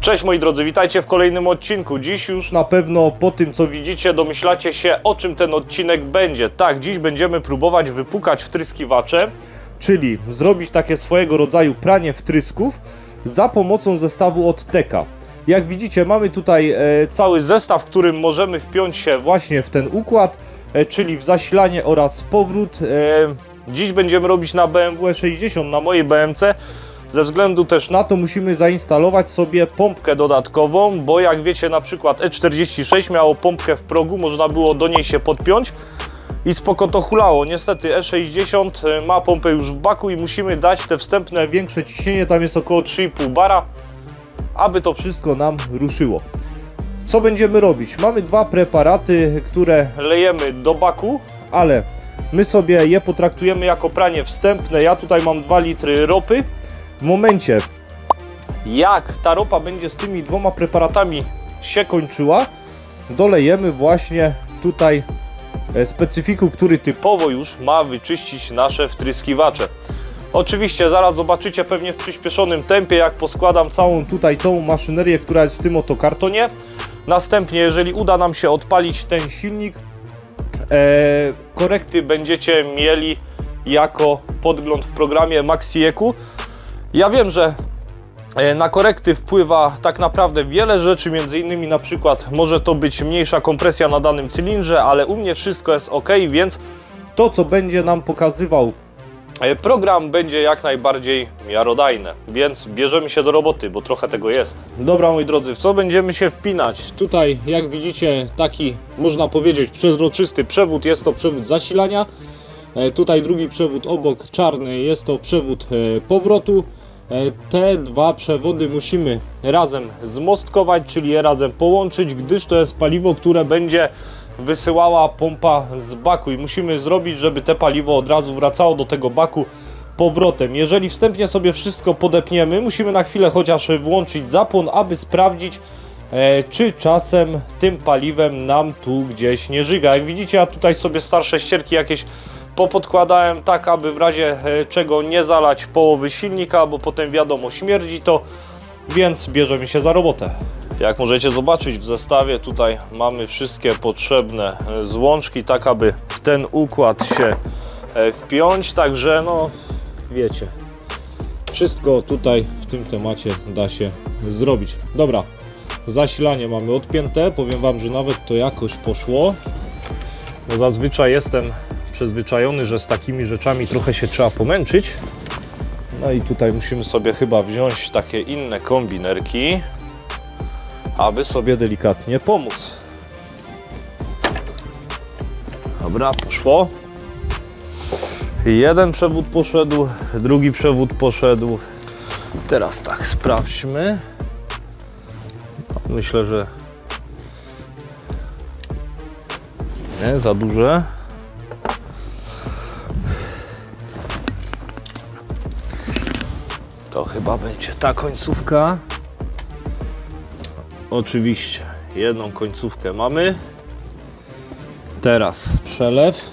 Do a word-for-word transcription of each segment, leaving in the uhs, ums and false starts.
Cześć moi drodzy, witajcie w kolejnym odcinku. Dziś już na pewno po tym co widzicie domyślacie się, o czym ten odcinek będzie. Tak, dziś będziemy próbować wypukać wtryskiwacze, czyli zrobić takie swojego rodzaju pranie wtrysków za pomocą zestawu od Teka. Jak widzicie, mamy tutaj e, cały zestaw, w którym możemy wpiąć się właśnie w ten układ, e, czyli w zasilanie oraz powrót. E, dziś będziemy robić na B M W sześćdziesiąt, na mojej B M C. Ze względu też na to musimy zainstalować sobie pompkę dodatkową, bo jak wiecie, na przykład E czterdzieści sześć miało pompkę w progu, można było do niej się podpiąć i spoko to hulało. Niestety E sześćdziesiąt ma pompę już w baku i musimy dać te wstępne większe ciśnienie, tam jest około trzy i pół bara, aby to wszystko nam ruszyło. Co będziemy robić? Mamy dwa preparaty, które lejemy do baku, ale my sobie je potraktujemy jako pranie wstępne. Ja tutaj mam dwa litry ropy. W momencie, jak ta ropa będzie z tymi dwoma preparatami się kończyła, dolejemy właśnie tutaj specyfiku, który typowo już ma wyczyścić nasze wtryskiwacze. Oczywiście zaraz zobaczycie pewnie w przyspieszonym tempie, jak poskładam całą tutaj tą maszynerię, która jest w tym oto kartonie. Następnie, jeżeli uda nam się odpalić ten silnik, e, korekty będziecie mieli jako podgląd w programie Maxieku. Ja wiem, że na korekty wpływa tak naprawdę wiele rzeczy, między innymi na przykład może to być mniejsza kompresja na danym cylindrze, ale u mnie wszystko jest ok, więc to co będzie nam pokazywał program będzie jak najbardziej miarodajne, więc bierzemy się do roboty, bo trochę tego jest. Dobra moi drodzy, w co będziemy się wpinać? Tutaj jak widzicie taki, można powiedzieć, przezroczysty przewód, jest to przewód zasilania. Tutaj drugi przewód obok, czarny, jest to przewód powrotu. Te dwa przewody musimy razem zmostkować, czyli je razem połączyć, gdyż to jest paliwo, które będzie wysyłała pompa z baku i musimy zrobić, żeby te paliwo od razu wracało do tego baku powrotem. Jeżeli wstępnie sobie wszystko podepniemy, musimy na chwilę chociaż włączyć zapłon, aby sprawdzić, e, czy czasem tym paliwem nam tu gdzieś nie żyga. Jak widzicie, ja tutaj sobie starsze ścierki jakieś popodkładałem tak, aby w razie czego nie zalać połowy silnika, bo potem wiadomo śmierdzi to, więc bierzemy się za robotę. Jak możecie zobaczyć w zestawie tutaj mamy wszystkie potrzebne złączki, tak aby w ten układ się wpiąć, także no wiecie, wszystko tutaj w tym temacie da się zrobić. Dobra, zasilanie mamy odpięte, powiem wam, że nawet to jakoś poszło, bo zazwyczaj jestem przyzwyczajony, że z takimi rzeczami trochę się trzeba pomęczyć. No i tutaj musimy sobie chyba wziąć takie inne kombinerki, aby sobie delikatnie pomóc. Dobra, poszło. Jeden przewód poszedł, drugi przewód poszedł. Teraz tak, sprawdźmy. Myślę, że nie za duże. To chyba będzie ta końcówka. Oczywiście jedną końcówkę mamy. Teraz przelew.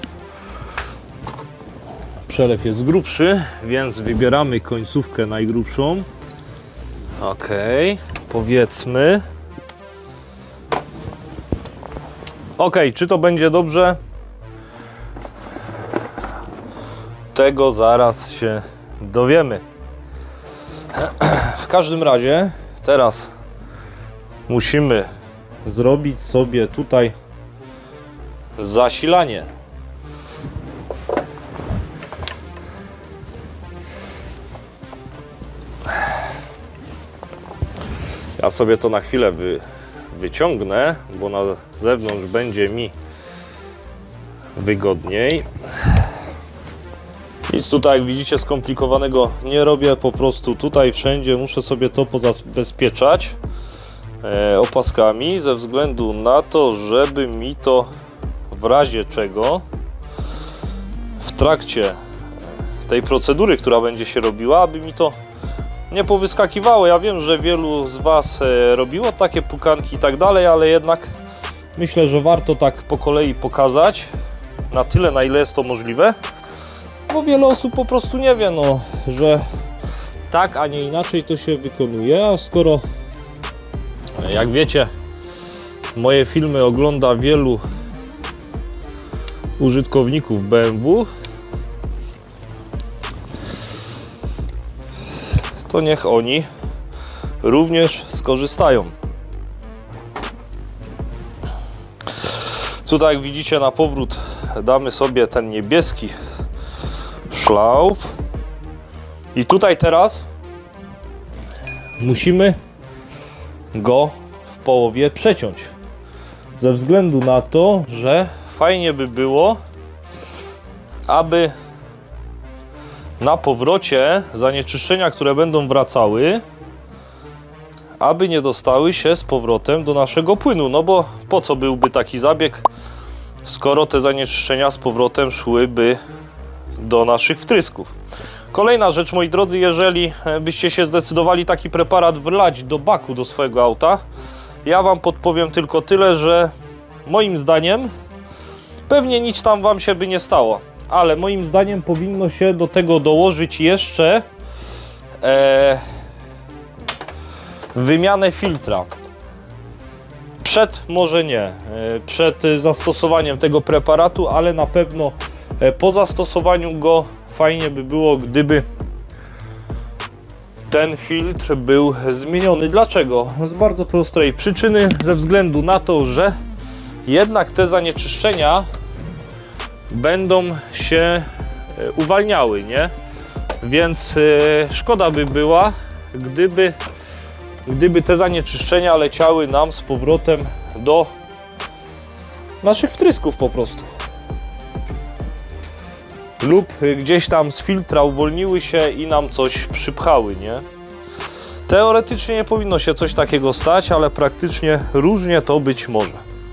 Przelew jest grubszy, więc wybieramy końcówkę najgrubszą. Ok, powiedzmy. Ok, czy to będzie dobrze? Tego zaraz się dowiemy. W każdym razie teraz musimy zrobić sobie tutaj zasilanie. Ja sobie to na chwilę wy, wyciągnę, bo na zewnątrz będzie mi wygodniej. Nic tutaj, jak widzicie, skomplikowanego nie robię, po prostu tutaj wszędzie muszę sobie to pozabezpieczać e, opaskami, ze względu na to, żeby mi to w razie czego w trakcie tej procedury, która będzie się robiła, aby mi to nie powyskakiwało. Ja wiem, że wielu z Was e, robiło takie pukanki i tak dalej, ale jednak myślę, że warto tak po kolei pokazać na tyle, na ile jest to możliwe. Bo wiele osób po prostu nie wie, no, że tak, a nie inaczej to się wykonuje, a skoro Jak wiecie, moje filmy ogląda wielu użytkowników B M W. To niech oni również skorzystają. Tutaj, jak widzicie, na powrót damy sobie ten niebieski szlauf. I tutaj teraz musimy go w połowie przeciąć. Ze względu na to, że fajnie by było, aby na powrocie zanieczyszczenia, które będą wracały, aby nie dostały się z powrotem do naszego płynu. No bo po co byłby taki zabieg, skoro te zanieczyszczenia z powrotem szłyby do naszych wtrysków. Kolejna rzecz, moi drodzy, jeżeli byście się zdecydowali taki preparat wlać do baku do swojego auta, ja wam podpowiem tylko tyle, że moim zdaniem pewnie nic tam wam się by nie stało, ale moim zdaniem powinno się do tego dołożyć jeszcze e, wymianę filtra. Przed, może nie, e, przed zastosowaniem tego preparatu, ale na pewno e, po zastosowaniu go fajnie by było, gdyby ten filtr był zmieniony. Dlaczego? Z bardzo prostej przyczyny, ze względu na to, że jednak te zanieczyszczenia będą się uwalniały, nie? Więc yy, szkoda by była, gdyby, gdyby te zanieczyszczenia leciały nam z powrotem do naszych wtrysków po prostu. Lub gdzieś tam z filtra uwolniły się i nam coś przypchały, nie? Teoretycznie nie powinno się coś takiego stać, ale praktycznie różnie to być może.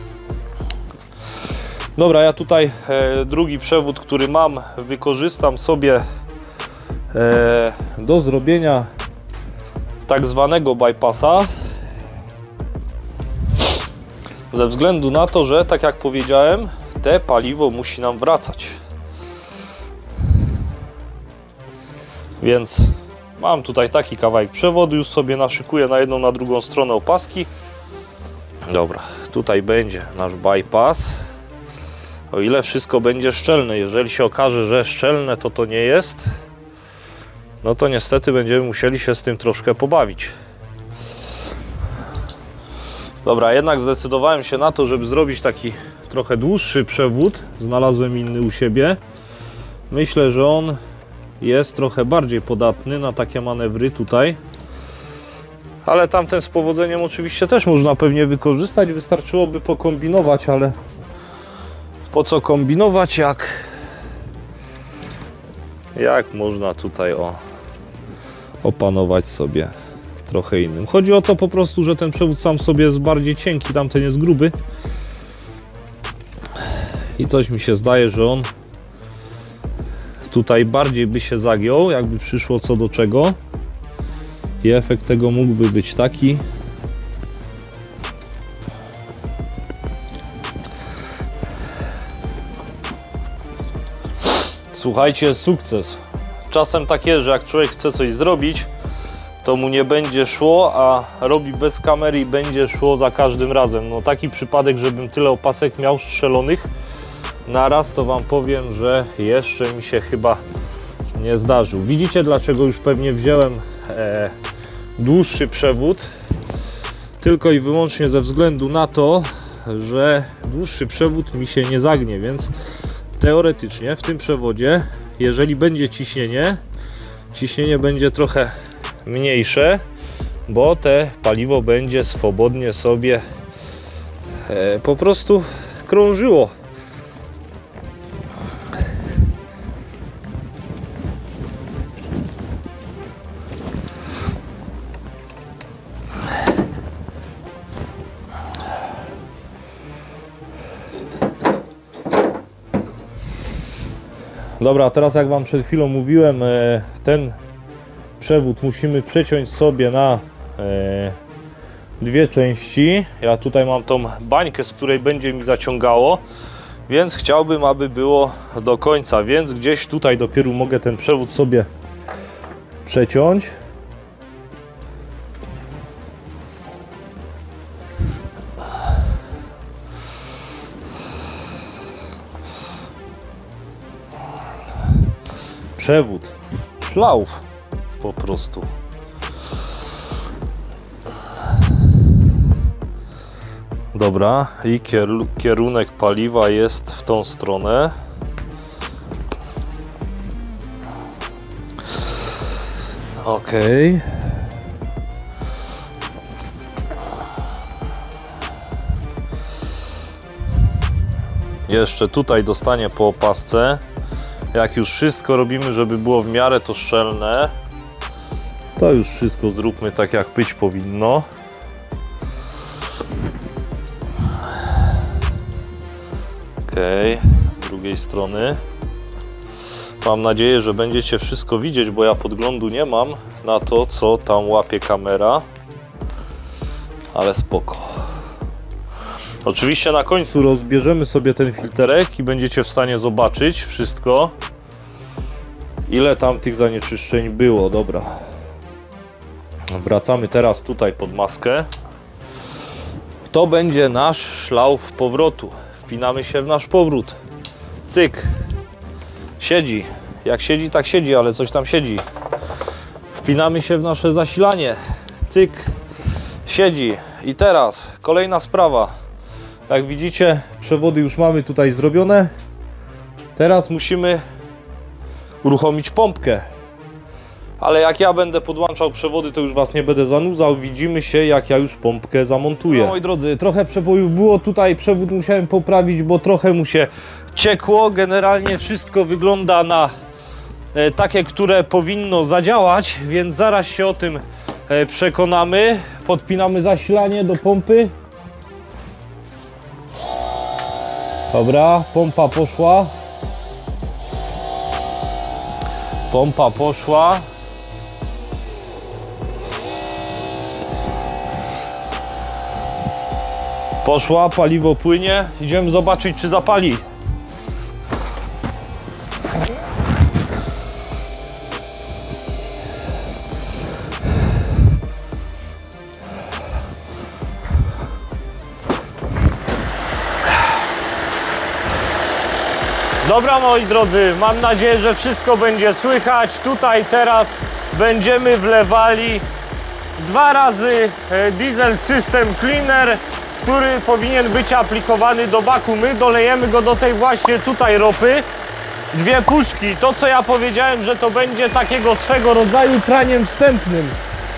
Dobra, ja tutaj e, drugi przewód, który mam, wykorzystam sobie e, do zrobienia tak zwanego bypassa. Ze względu na to, że tak jak powiedziałem, te paliwo musi nam wracać. Więc mam tutaj taki kawałek przewodu, już sobie naszykuję na jedną, na drugą stronę opaski. Dobra, tutaj będzie nasz bypass. O ile wszystko będzie szczelne, jeżeli się okaże, że szczelne to to nie jest, no to niestety będziemy musieli się z tym troszkę pobawić. Dobra, jednak zdecydowałem się na to, żeby zrobić taki trochę dłuższy przewód. Znalazłem inny u siebie. Myślę, że on jest trochę bardziej podatny na takie manewry tutaj. Ale tamten z powodzeniem oczywiście też można pewnie wykorzystać. Wystarczyłoby pokombinować, ale po co kombinować, jak jak można tutaj o, opanować sobie trochę innym. Chodzi o to po prostu, że ten przewód sam sobie jest bardziej cienki, tamten jest gruby. I coś mi się zdaje, że on tutaj bardziej by się zagiął, jakby przyszło co do czego. I efekt tego mógłby być taki, słuchajcie, sukces. Czasem tak jest, że jak człowiek chce coś zrobić, to mu nie będzie szło, a robi bez kamery i będzie szło za każdym razem. No taki przypadek, żebym tyle opasek miał strzelonych naraz, to wam powiem, że jeszcze mi się chyba nie zdarzył. Widzicie, dlaczego już pewnie wziąłem e, dłuższy przewód? Tylko i wyłącznie ze względu na to, że dłuższy przewód mi się nie zagnie, więc teoretycznie w tym przewodzie, jeżeli będzie ciśnienie, ciśnienie będzie trochę mniejsze, bo te paliwo będzie swobodnie sobie e, po prostu krążyło. Dobra, teraz jak wam przed chwilą mówiłem, ten przewód musimy przeciąć sobie na dwie części. Ja tutaj mam tą bańkę, z której będzie mi zaciągało, więc chciałbym, aby było do końca, więc gdzieś tutaj dopiero mogę ten przewód sobie przeciąć. przewód szlauf po prostu. Dobra, i kierunek paliwa jest w tą stronę. Ok. Jeszcze tutaj dostanie po opasce. Jak już wszystko robimy, żeby było w miarę to szczelne, to już wszystko zróbmy tak, jak być powinno. Ok, z drugiej strony. Mam nadzieję, że będziecie wszystko widzieć, bo ja podglądu nie mam na to, co tam łapie kamera. Ale spoko. Oczywiście na końcu rozbierzemy sobie ten filterek i będziecie w stanie zobaczyć wszystko, ile tam tych zanieczyszczeń było. Dobra. Wracamy teraz tutaj pod maskę. To będzie nasz szlauf powrotu. Wpinamy się w nasz powrót. Cyk. Siedzi. Jak siedzi, tak siedzi, ale coś tam siedzi. Wpinamy się w nasze zasilanie. Cyk. Siedzi. I teraz kolejna sprawa. Jak widzicie, przewody już mamy tutaj zrobione. Teraz musimy uruchomić pompkę. Ale jak ja będę podłączał przewody, to już was nie będę zanudzał. Widzimy się, jak ja już pompkę zamontuję. No, moi drodzy, trochę przebojów było. Tutaj przewód musiałem poprawić, bo trochę mu się ciekło. Generalnie wszystko wygląda na e, takie, które powinno zadziałać, więc zaraz się o tym e, przekonamy. Podpinamy zasilanie do pompy. Dobra, pompa poszła. Pompa poszła. Poszła, paliwo płynie. Idziemy zobaczyć, czy zapali. Dobra, moi drodzy, mam nadzieję, że wszystko będzie słychać. Tutaj teraz będziemy wlewali dwa razy Diesel System Cleaner, który powinien być aplikowany do baku. My dolejemy go do tej właśnie tutaj ropy. Dwie puszki. To, co ja powiedziałem, że to będzie takiego swego rodzaju praniem wstępnym.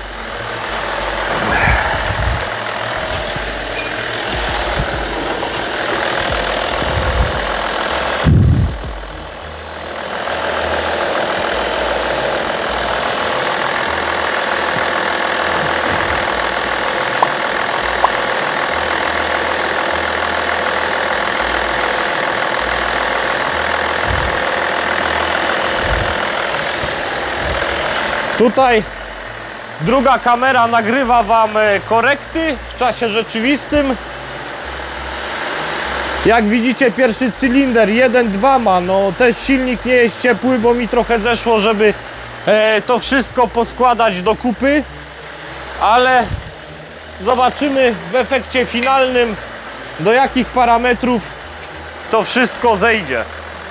Tutaj druga kamera nagrywa wam korekty w czasie rzeczywistym. Jak widzicie, pierwszy cylinder jeden dwa ma, no też silnik nie jest ciepły, bo mi trochę zeszło, żeby e, to wszystko poskładać do kupy, ale zobaczymy w efekcie finalnym, do jakich parametrów to wszystko zejdzie.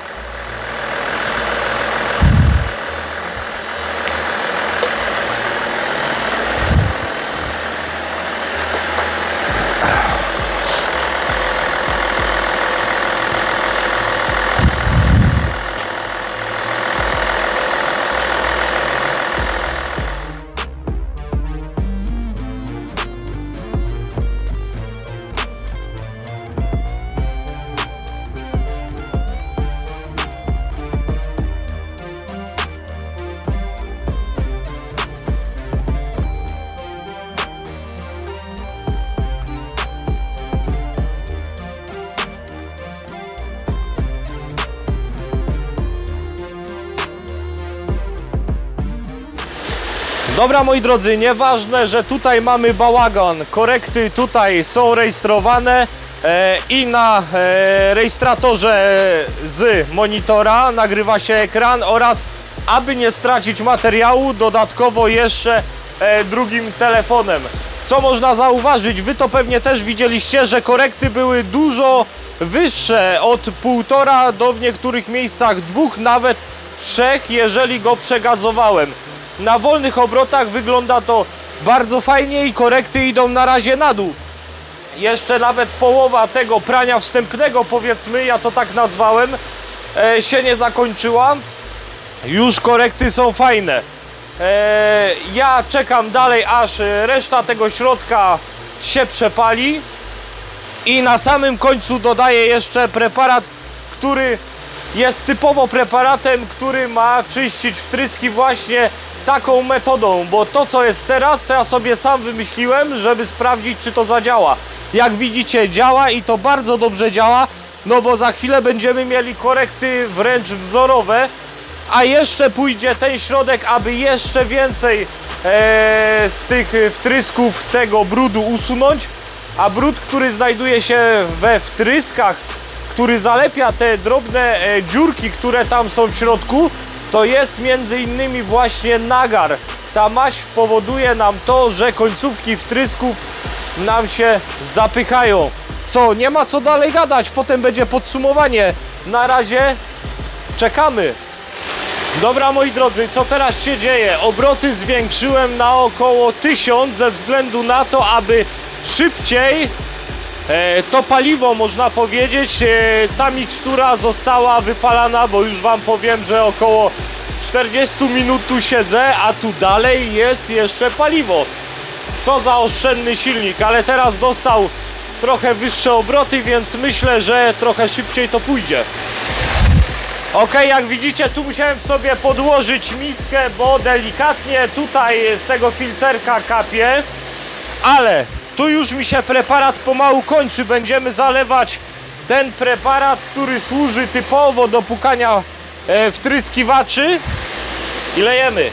Dobra, moi drodzy, nieważne, że tutaj mamy bałagan, korekty tutaj są rejestrowane e, i na e, rejestratorze z monitora nagrywa się ekran oraz, aby nie stracić materiału, dodatkowo jeszcze e, drugim telefonem. Co można zauważyć, wy to pewnie też widzieliście, że korekty były dużo wyższe, od półtora do w niektórych miejscach dwóch nawet trzech, jeżeli go przegazowałem. Na wolnych obrotach wygląda to bardzo fajnie i korekty idą na razie na dół. Jeszcze nawet połowa tego prania wstępnego, powiedzmy, ja to tak nazwałem, e, się nie zakończyła. Już korekty są fajne. E, ja czekam dalej, aż reszta tego środka się przepali. I na samym końcu dodaję jeszcze preparat, który jest typowo preparatem, który ma czyścić wtryski właśnie taką metodą, bo to, co jest teraz, to ja sobie sam wymyśliłem, żeby sprawdzić, czy to zadziała. Jak widzicie, działa i to bardzo dobrze działa, no bo za chwilę będziemy mieli korekty wręcz wzorowe, a jeszcze pójdzie ten środek, aby jeszcze więcej e, z tych wtrysków tego brudu usunąć, a brud, który znajduje się we wtryskach, który zalepia te drobne e, dziurki, które tam są w środku, to jest między innymi właśnie nagar. Ta maź powoduje nam to, że końcówki wtrysków nam się zapychają. Co, nie ma co dalej gadać, potem będzie podsumowanie. Na razie czekamy. Dobra, moi drodzy, co teraz się dzieje? Obroty zwiększyłem na około tysiąc ze względu na to, aby szybciej e, to paliwo, można powiedzieć, e, ta mikstura została wypalana, bo już wam powiem, że około czterdzieści minut tu siedzę, a tu dalej jest jeszcze paliwo. Co za oszczędny silnik, ale teraz dostał trochę wyższe obroty, więc myślę, że trochę szybciej to pójdzie. Ok, jak widzicie, tu musiałem sobie podłożyć miskę, bo delikatnie tutaj z tego filterka kapie, ale tu już mi się preparat pomału kończy. Będziemy zalewać ten preparat, który służy typowo do pukania e, wtryskiwaczy i lejemy.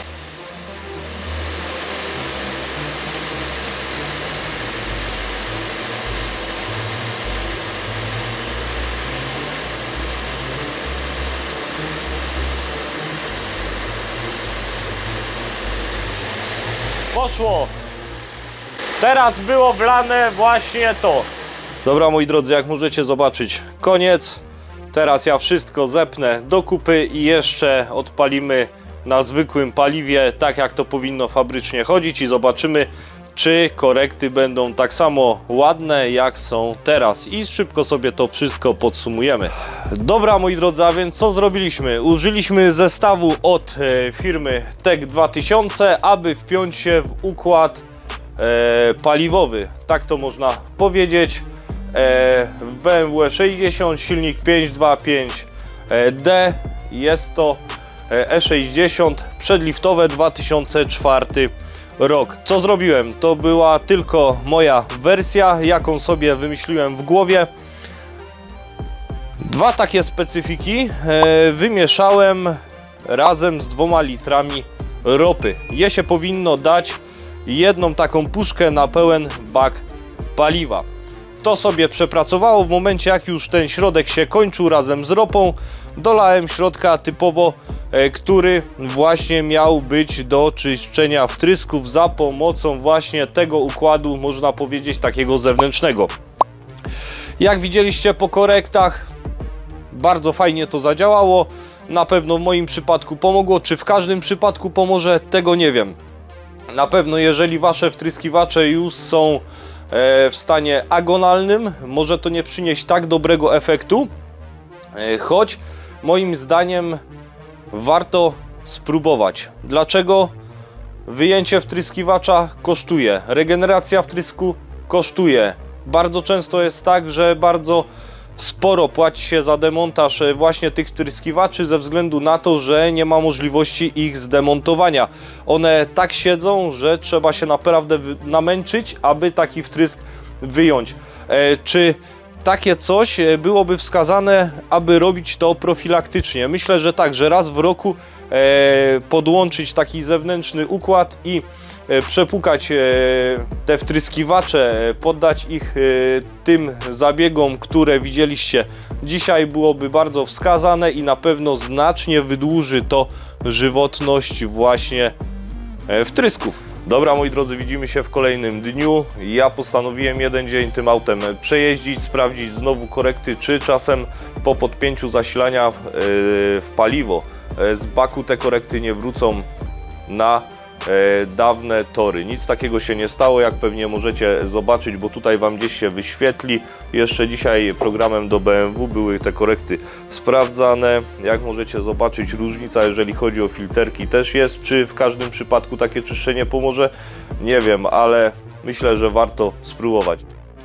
Poszło. Teraz było wlane właśnie to. Dobra, moi drodzy, jak możecie zobaczyć, koniec. Teraz ja wszystko zepnę do kupy i jeszcze odpalimy na zwykłym paliwie, tak jak to powinno fabrycznie chodzić, i zobaczymy, czy korekty będą tak samo ładne, jak są teraz. I szybko sobie to wszystko podsumujemy. Dobra, moi drodzy, a więc co zrobiliśmy? Użyliśmy zestawu od e, firmy Tech dwa tysiące, aby wpiąć się w układ e, paliwowy. Tak to można powiedzieć. E, w B M W E sześćdziesiąt, silnik pięć dwa pięć D. Jest to E sześćdziesiąt, przedliftowe, dwa tysiące czwarty rok. Co zrobiłem? To była tylko moja wersja, jaką sobie wymyśliłem w głowie. Dwa takie specyfiki e, wymieszałem razem z dwoma litrami ropy. Je się powinno dać jedną taką puszkę na pełen bak paliwa. To sobie przepracowało. W momencie, jak już ten środek się kończył razem z ropą, dolałem środka typowo, e, który właśnie miał być do czyszczenia wtrysków za pomocą właśnie tego układu, można powiedzieć, takiego zewnętrznego. Jak widzieliście po korektach, bardzo fajnie to zadziałało. Na pewno w moim przypadku pomogło. Czy w każdym przypadku pomoże, tego nie wiem. Na pewno jeżeli wasze wtryskiwacze już są w stanie agonalnym, może to nie przynieść tak dobrego efektu, choć moim zdaniem warto spróbować. Dlaczego? Wyjęcie wtryskiwacza kosztuje, regeneracja wtrysku kosztuje. Bardzo często jest tak, że bardzo sporo płaci się za demontaż właśnie tych wtryskiwaczy ze względu na to, że nie ma możliwości ich zdemontowania. One tak siedzą, że trzeba się naprawdę namęczyć, aby taki wtrysk wyjąć. E, czy takie coś byłoby wskazane, aby robić to profilaktycznie? Myślę, że tak, że raz w roku e, podłączyć taki zewnętrzny układ i przepukać te wtryskiwacze, poddać ich tym zabiegom, które widzieliście dzisiaj, byłoby bardzo wskazane i na pewno znacznie wydłuży to żywotność właśnie wtrysków. Dobra, moi drodzy, widzimy się w kolejnym dniu. Ja postanowiłem jeden dzień tym autem przejeździć, sprawdzić znowu korekty, czy czasem po podpięciu zasilania w paliwo z baku te korekty nie wrócą na e, dawne tory. Nic takiego się nie stało, jak pewnie możecie zobaczyć, bo tutaj Wam gdzieś się wyświetli. Jeszcze dzisiaj programem do B M W były te korekty sprawdzane. Jak możecie zobaczyć, różnica, jeżeli chodzi o filterki, też jest. Czy w każdym przypadku takie czyszczenie pomoże? Nie wiem, ale myślę, że warto spróbować.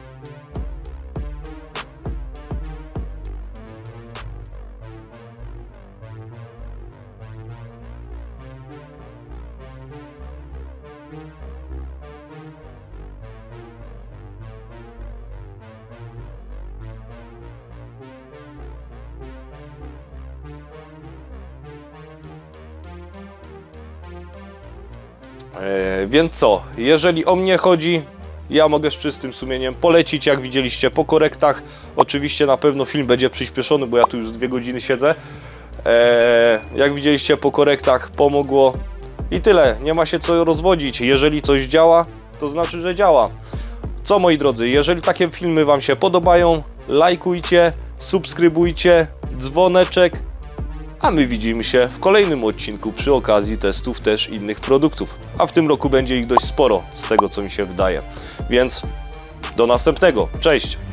E, więc co, jeżeli o mnie chodzi, ja mogę z czystym sumieniem polecić, jak widzieliście po korektach. Oczywiście na pewno film będzie przyspieszony, bo ja tu już dwie godziny siedzę. E, jak widzieliście po korektach, pomogło i tyle, nie ma się co rozwodzić. Jeżeli coś działa, to znaczy, że działa. Co, moi drodzy, jeżeli takie filmy Wam się podobają, lajkujcie, subskrybujcie, dzwoneczek. A my widzimy się w kolejnym odcinku przy okazji testów też innych produktów. A w tym roku będzie ich dość sporo, z tego co mi się wydaje. Więc do następnego. Cześć!